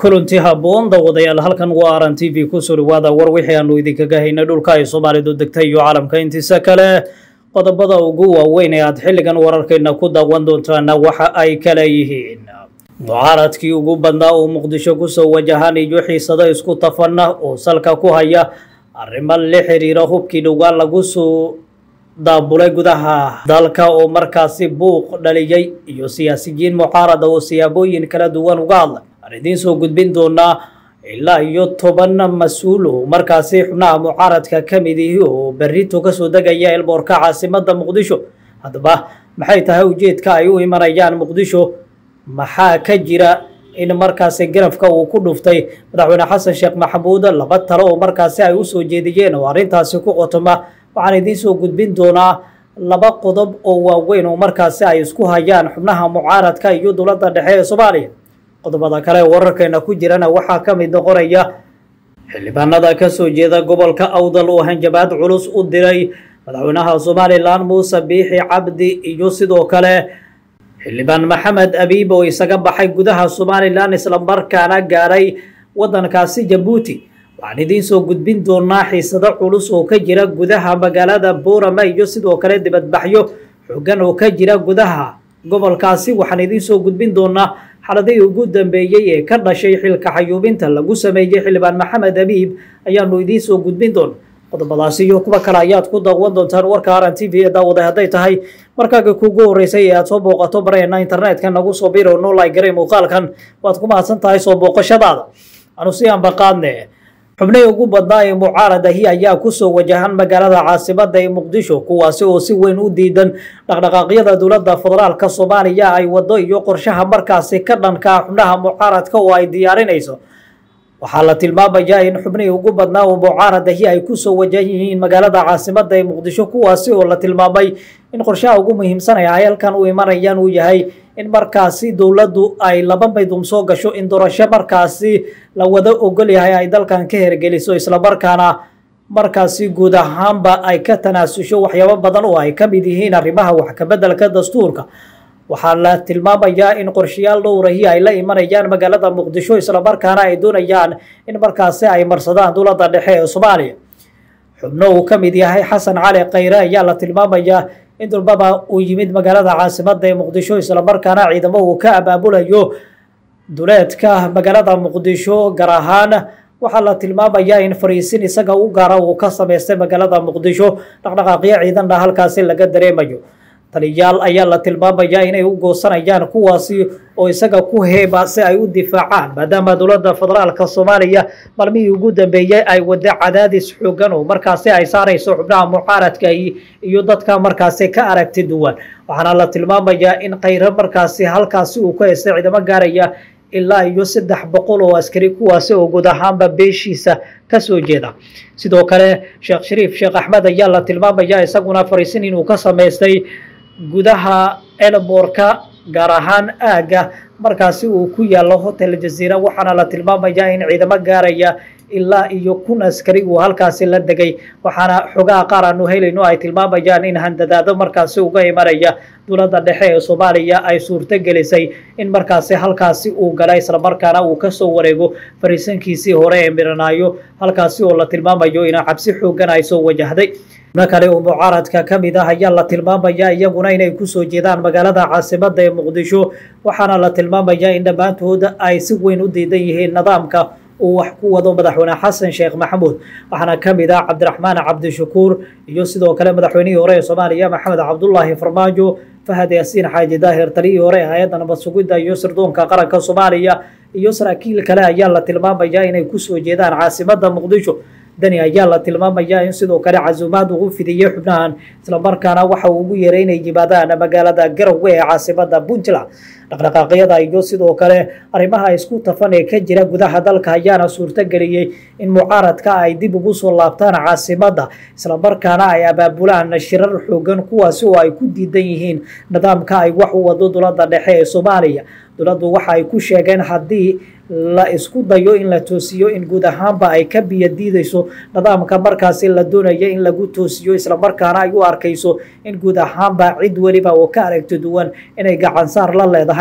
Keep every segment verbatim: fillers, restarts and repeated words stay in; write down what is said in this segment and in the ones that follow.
kulanti haboon dawadayaal halkan waa Aran T V ku soo dhawaada war wixii aanu idinkaga haynay dhulka ay Soomaalidu degtay iyo caalamka intiisa kale qodobada ugu waaweyn ee aad xilligan wararkeena ku daawan doontaan waxa ay kala yihiin mucaaradkii ugu badnaa oo Muqdisho ku soo wajahan iyo xiisado isku tafana oo salka ku haya arrimo la xiriira hubkii dhugaan lagu soo daabulay gudaha dalka oo markaasi buuq dhaliyay iyo siyaasiyiin mucaarada oo siyaabooyin kala duwan uga hadlay aridin soo gudbin doona ilaa iyo toban mas'uul oo markaasi xubnaha mucaaradka kamid ah oo berrito ka soo dagaya elboorka caasimada Muqdisho hadaba maxay tahay ujeedka ay u imanayaan Muqdisho maxaa ka jira in markaasi garafka uu ku dhuftay madaxweyne xasan sheekh maxamuud laba talo oo markaasi ay u soo jeediyeen oo arintaasi ku qotoma waxaan idin soo gudbin doonaa laba qodob oo waaweyn oo markaasi ay isku hayaan xubnaha mucaaradka iyo dowladda dhexe ee Soomaaliya qodobada kale wararkeena ku jirana waxaa ka mid noqonaya xildhibaanada ka soo jeeda gobolka Awdal oo hanjabaad culus u diray madaxweynaha Soomaaliland Muuse Biixi Cabdi iyo sidoo kale xildhibaan Maxamed Abiib oo isaga baxay gudaha Soomaaliland isla markaana gaaray wadankaasi Djibouti waxaan idin soo gudbin doonaa xiisado culus oo ka jira gudaha magaalada Boorama iyo sidoo kale dibadbaxyo xooggan oo ka jira gudaha gobolkaasi waxaan idin soo gudbin doonaa xaladii ugu dambeeyay ee ka dhashay xilka xayuubinta lagu sameeyay xildhibaan Maxamed Abiib ayaanu idin soo gudbin doonaa qodobadaasi iyo kuwa kale ayaad ku daawan doontaan warka Aran T V ee daawada haday tahay markaaga kugu horeysay ee aad soo booqato bareena internetka nagu soo biro no like garay muuqaalkan waad ku mahadsan tahay soo booqashadaada anu si aan baqaadne xubnay ugu badnaa ee mucaaradahi ayaa ku soo wajahan magaalada caasimada ee Muqdisho kuwaasi oo si weyn u diidan dhaqdhaqaaqyada dowladda federaalka Soomaaliya ay wado iyo qorshaha markaasi ka dhanka xubnaha mucaaradka oo ay diyaarinayso waxaa la tilmaamayaa in xubnay ugu badnaa oo mucaaradahi ay ku soo wajahan yihiin magaalada caasimada ee Muqdisho kuwaasi oo la tilmaamay in qorshaha ugu muhiimsan ee halkan u imanayaan uu yahay in markaasi dowladdu ay laba maydum soo gasho in doorasho markaasi la wada ogol yahay ay dalkan ka hergeliso isla markaana markaasi guud ahaanba ay ka tanaasusho waxyaabo badan oo ay ka mid yihiin arrimaha wax ka beddelka dastuurka waxaa la tilmaamayaa in qorshayaal dhowrahi ay la imanayaan magaalada Muqdisho isla markaana ay doonayaan in markaasi ay marsadaan dowladda dhexe ee Soomaaliya xubno uu ka mid yahay Xasan Cali Khayre ayaa la tilmaamayaa in dulbaba uu yimid magaalada caasimada ee Muqdisho isla markaana ciidamo uu ka abaabulayo duleedka magaalada Muqdisho gaar ahaan waxaa la tilmaamayaa in fariisin isaga u gaara uu ka sameystay magaalada Muqdisho dhaqdhaqaaqyo ciidan halkaasi laga dareemayo taliyaal ayaa la tilmaamayaa inay u goosanayaan kuwaasi oo isaga ku heeba si ay u difaacaan maadaama dowladda federaalka Soomaaliya malmihii ugu dambeeyay ay wada cadaadis xooggan oo markaasi ay saarayso xubnaha mucaaradka iyo dadka markaasi ka aragti duwan waxaana la tilmaamayaa in Khayre markaasi halkaasi uu ka heystay ciidamo gaaraya ilaa iyo saddex boqol oo askari kuwaasi oo guud ahaanba beeshiisa ka soo jeeda sidoo kale Sheekh Shariif Sheekh Axmed ayaa la tilmaamayaa isaguna fariisin inuu ka sameystay gudaha elboorka gaar ahaan aaga markaasi uu ku yaalo hotel Jazeera waxaana la tilmaamayaa in ciidamo gaaraya ilaa iyo kun askari uu halkaasi la degay waxaana xogaha qaar aanu helayno ay tilmaamayaan in handadaado markaasi uga imanaya dowladda dhexe ee Soomaaliya ay suurto gelisay in markaasi halkaasi uu galay isla markaana uu ka soo wareego fariisankiisii hore ee Miranaayo halkaasi oo la tilmaamayo in cabsi xooggan ay soo wajahday nakale oo mucaaradka kamid ah ayaa la tilmaamayaa iyaguna inay ku soo jeedaan magaalada caasimada ee Muqdisho waxaana la tilmaamayaa in dhamaantooda ay si weyn u diidan yihiin nidaamka uu wax ku wado madaxweyne xasan sheekh maxamuud waxaana kamid ah Cabdiraxmaan Cabdishakuur iyo sidoo kale madaxweynihii hore ee Soomaaliya Maxamed Cabdullaahi Farmaajo Fahad Yaasiin Xaaji Daahir taliyihii hore ee hay'adda nabad sugidda iyo sirdoonka qaranka Soomaaliya iyo saraakiil kale ayaa la tilmaamayaa inay ku soo jeedaan caasimada Muqdisho dani ayaa la tilmaamayaa in sidoo kale casuumaad ugu fidiyay xubnahan isla markaana waxa uu ugu yeereynay yimaadaan magaalada Garowe ee caasimada Puntland dhaqdhaqaaqyada iyo sidoo kale arrimaha isku tafan ee ka jira gudaha dalka ayaana suurto geliyay in mucaaradka ay dib ugu soo laabtaan caasimada isla markaana ay abaabulaan shirar xooggan kuwaasi oo ay ku diidan yihiin nidaamka ay wax u wado dowladda dhexe ee Soomaaliya dowladdu waxa ay ku sheegeen haddii la isku dayo in la toosiyo in guud ahaanba ay ka biyo diidayso nidaamka markaasi la doonayo in lagu toosiyo isla markaana ay u arkayso in guud ahaanba cid waliba oo ka aragti duwan inay gacan saar la leedahay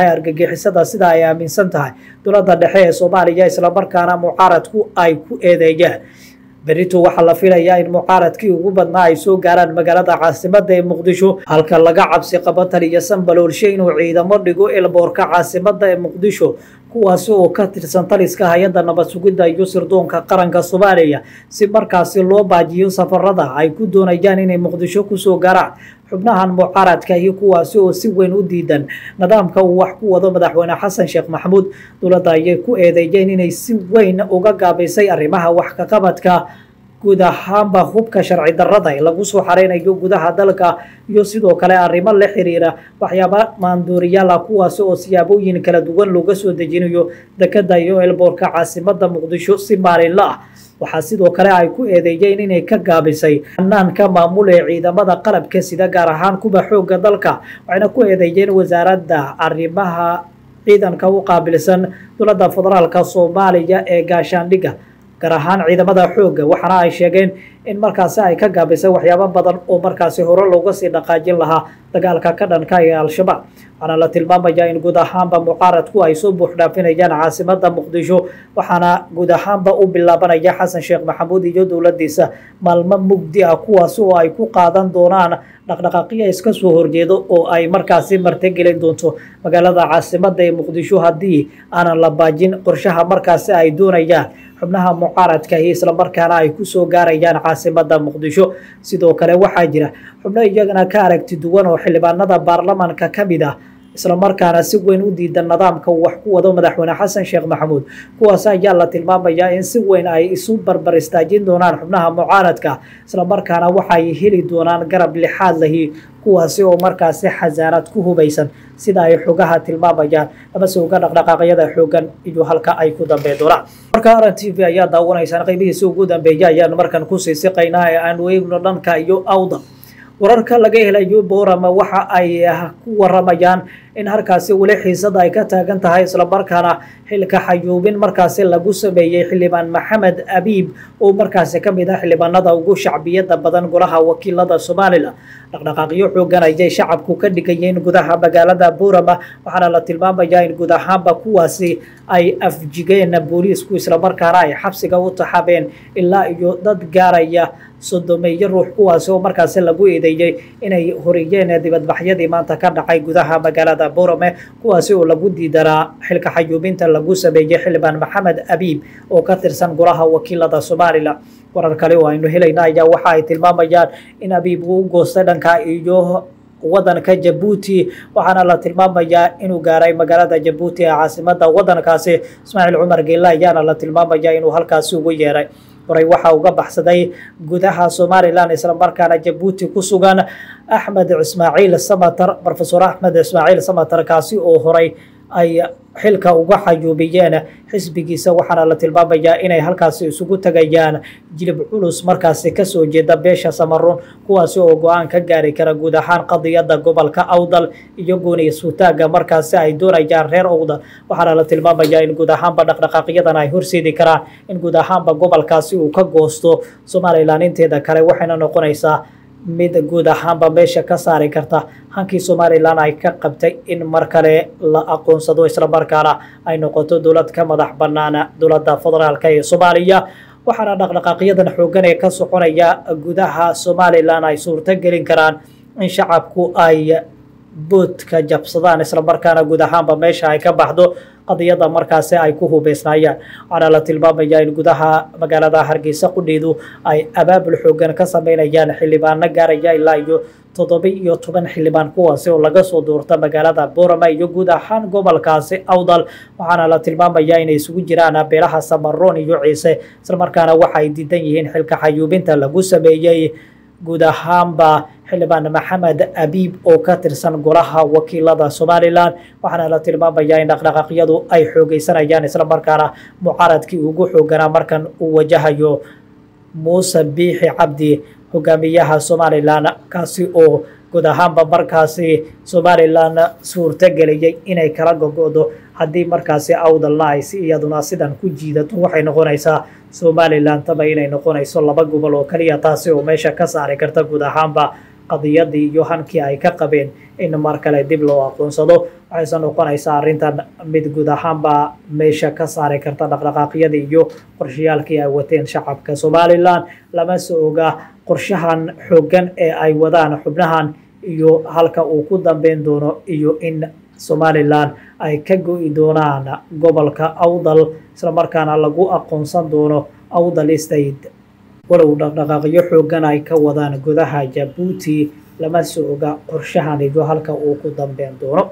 tahay argagixisada sida ay aaminsan tahay dowladda dhexe ee Soomaaliya isla markaana mucaaradku ay ku eedeeyeen. berito waxaa la filayaa in mucaaradkii ugu badnaa ay soo gaaraan magaalada caasimadda ee Muqdisho halka laga cabsi qabo taliya Sanbaloolshe inuu ciidamo dhigo eelboorka caasimadda ee Muqdisho kuwaas oo ka tirsan taliska hay'adda nabad sugidda iyo sirdoonka qaranka Soomaaliya si markaasi loo baajiyo safarada ay ku doonayaan inay Muqdisho ku soo gaaraan. xubnahan mucaaradka iyo kuwaas oo si weyn u diidan nidaamka uu wax ku wado madaxweyne Xasan Sheekh Maxamuud dowladda ayay ku eedeeyeen inay si weyn uga gaabaysay arrimaha wax ka qabadka guud ahaanba hubka sharci darrada ee lagu soo xareynayo gudaha dalka iyo sidoo kale arrimo la xiriira waxyaabo maandooriyaal kuwaas oo siyaabooyin kala duwan looga soo dejinayo dekedda iyo eelboorka caasimadda Muqdisho si maalinle ah. waxaa sidoo kale ay ku eedeeyeen inay ka gaabisay hanaanka maamul ee ciidamada qalabka sida gaar ahaan kuwa xoogga dalka waxayna ku eedeeyeen wasaaradda arrimaha ciidanka u qaabilsan dowladda federaalka Soomaaliya ee gaashaandhigga gaar ahaan ciidamada xoogga waxaana ay sheegeen in markaasi ay ka gaabisay waxyaabo badan oo markaasi hore looga sii dhaqaajin lahaa dagaalka ka dhanka ee Al-Shabaab. waxaana la tilmaamayaa in guud ahaanba mucaaradku ay soo buux dhaafinayaan caasimadda Muqdisho waxaana guud ahaanba u bilaabanaya Xasan Sheekh Maxamuud iyo dowladdiisa maalmo mugdi ah kuwaas oo ay ku qaadan doonaan dhaqdhaqaaqyo iska soo horjeedo oo ay markaasi martigelin doonto magaalada caasimadda ee Muqdisho haddii aanan la baajin qorshaha markaasi ay doonayaan xubnaha mucaaradka iyo isla markaana ay ku soo gaarayaan caasimadda Muqdisho. sidoo kale waxaa jira xubno iyagana ka aragti duwan oo xildhibaanada baarlamaanka ka mid ah isla markaana si weyn u diidan nidaamka uu wax ku wado madaxweyne Xasan Sheekh Maxamuud kuwaas ayaa la tilmaamayaa in si weyn ay isu barbar istaajin doonaan xubnaha mucaaradka isla markaana waxay heli doonaan garab lixaad lahi kuwaasi oo markaasi xasaanad ku hubaysan sida ay xogaha tilmaamayaan ama suuqa dhaqdhaqaaqyada xoogan iyo halka ay ku dambeyn doonaan. marka Aran T V ayaa daawanaysaan qaybihiisa ugu dambeeya ayaan markan ku sii siqaynaa ee aan weegno dhanka iyo awda wararka laga helayo Boorama waxa ay ku waramayaan in halkaasi wali xiisad ay ka taagan tahay isla markaana xilka xayuubin markaasi lagu sameeyay xildhibaan Maxamed Abiib oo markaasi ka mid ah xildhibaanada ugu shacbiyada badan golaha wakiilada Soomaaliland. dhaqdhaqaaqyo xoogan ay shacabku ka dhigayeen gudaha magaalada Boorama waxaana la tilmaamayaa in guud ahaanba kuwaasi ay afjigeen booliisku isla markaana ay xabsiga u taxabeen ilaa iyo dad gaaraya sodomeeyo ruux kuwaas oo markaasi lagu eedeeyay inay horiyeen dibadbaxyadii maanta ka dhacay gudaha magaalada Boorama kuwaasi oo lagu diidanaa xilka xayuubinta lagu sameeyay xildhibaan Maxamed Abiib oo ka tirsan golaha wakiilada Soomaaliland. warar kale oo aynu helayna ayaa waxa ay tilmaamayaan in Abiib uu goostay dhanka iyo wadanka Djibouti waxaana la tilmaamayaa inuu gaaray magaalada Djibouti ee caasimadda wadankaasi. Ismaaciil Cumar Geelle ayaana la tilmaamayaa inuu halkaasi ugu yeeray horay waxa uga baxsaday gudaha Soomaaliland isla markaana Djibouti ku sugan Axmed Ismaaciil Samatar Professor Axmed Ismaaciil Samatar kaasi oo horay ay xilka uga xayuubiyeen xisbigiisa waxaana la tilmaamayaa inay halkaasi isugu tagayaan jilib culus markaasi ka soo jeeda beesha Samaroon kuwaas oo go'aan ka gaari kara guud ahaan qadiyada gobolka Awdal iyo gooni suutaaga markaasi ay doonayaan reer Awdal. waxaana la tilmaamayaa in guud ahaanba dhaqdhaqaaqyadan ay horseedi karaan in guud ahaanba gobolkaasi uu ka goosto Soomaaliland inteeda kale waxayna noqonaysaa mid guud ahaanba meesha ka saari karta hankii Soomaaliland ay ka qabtay in mar kale la aqoonsado isla markaana ay noqoto dowlad ka madax bannaan dowladda federaalka ee Soomaaliya. waxaana dhaqdhaqaaqyadan xoogan ee ka soconaya gudaha Soomaaliland ay suurta gelin karaan in shacabku ay boodka jabsadaan isla markaana guud ahaanba meesha ay ka baxdo qadiyada markaasi ay ku hubeysnaayaan. waxaana la tilmaamayaa in gudaha magaalada Hargeysa qudheedu ay abaabul xoogan ka sameynayaan xildhibaano gaaraya ilaa iyo toddoba iyo toban xildhibaan kuwaasi oo laga soo doorta magaalada Boorama iyo guud ahaan gobolkaasi Awdal. waxaana la tilmaamayaa inay isugu jiraan beelaha Samaroon iyo Ciise isla markaana waxa ay diidan yihiin xilka xayuubinta lagu sameeyay guud ahaanba xildhibaan Maxamed Abiib oo ka tirsan golaha wakiilada Soomaaliland. waxaana la tilmaamayaa in dhaqdhaqaaqyadu ay xoogeysanayaan isla markaana mucaaradkii ugu xooganaa markan uu wajahayo Muuse Biixi Cabdi hogaamiyaha Soomaaliland kaasi oo guud ahaanba markaasi Soomaaliland suurta geliyay inay kala gogo'do haddii markaasi Awdalna ay si iyaduna sidan ku jiidato waxay noqonaysaa Soomaaliland taba inay noqonayso laba gobol oo kaliya taasi oo meesha ka saari karta guud ahaanba qadiyadii iyo hankii ay ka qabeen in mar kale dib loo aqoonsado waxayse noqonaysaa arrintan mid guud ahaanba meesha ka saari karta dhaqdhaqaaqyadii iyo qorshayaalkii ay wateen shacabka Somaliland lama soo oga qorshahan xooggan ee ay wadaan xubnahan iyo halka uu ku dambeyn doono iyo in Somaliland ay ka go'i doonaan gobolka Awdal isla markaana lagu aqoonsan doono Awdal State walow dhaqdhaqaaqyo xooggan ay ka wadaan gudaha Jabuuti lama soo oga qorshahan iyo halka uu ku dambeyn doono.